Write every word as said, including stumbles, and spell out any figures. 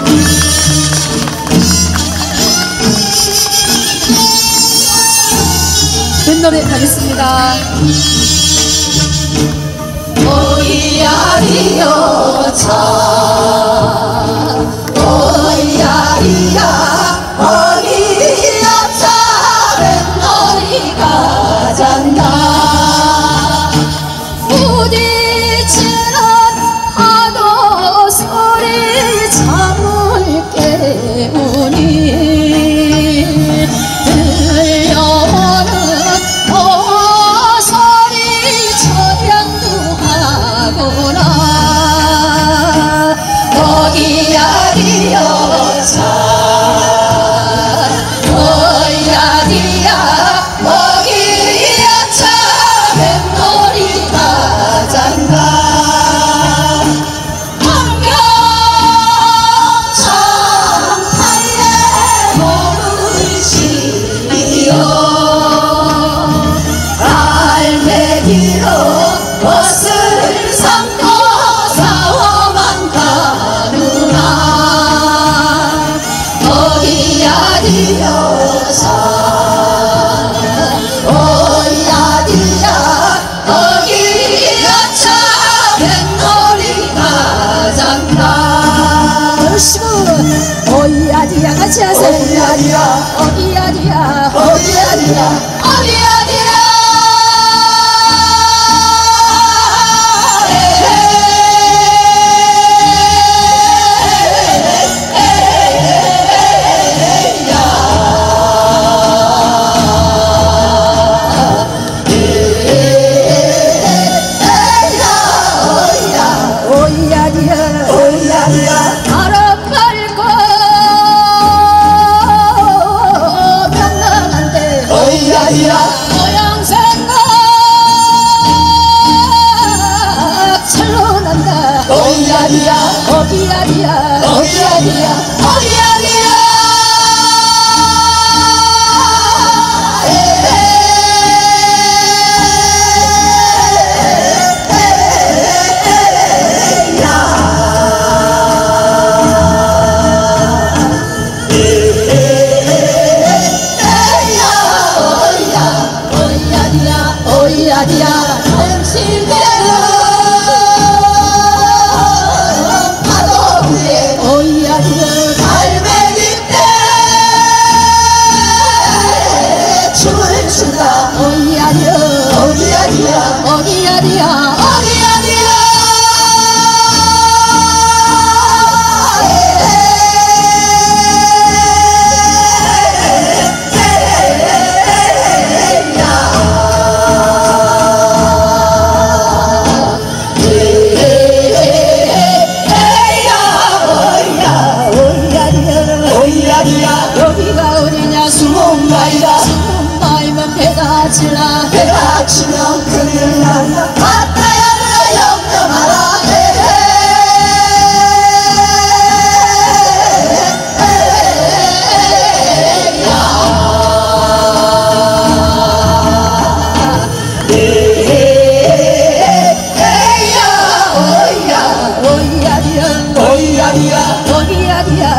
뱃노래 가겠습니다. 오이야리요 차 오이야리야 오이야 차 뱃놀이가 잔다 부딪히는 파도 소리 잠을 깨우니 들려오는 소리 저양도 하구나 거기야리요 차 어이야리야 거기야 차 뱃놀이가 잔다 황경천팔레 모르시리요 알매기로 벗을 삼고 사워만 가누나 어디야디여 산 어디야디야 어디야 차 뱃놀이가 잔다 얼씨구 어이야디야 같이 하세요. 어디야디야 어이야디야 어디야디야 어디야디야 어이야디야 어디야디야 바람 말고 명랑한데 어디야디야 모양 생각 철로 난다 어디야디야 어기야디야 어디야디야 어디야디야 어이야디야 당신들은 파도 위에 어이야디야 갈매기 때 춤을 춘다 어이야디야 어디야디야 어기야디야 어디야디야 여기가 어디냐 수목마이다 수목마이면 배가 질라 배가 치면 큰일 난다 바다야를 염려마라 어이야디야 어이야디야 어기야디야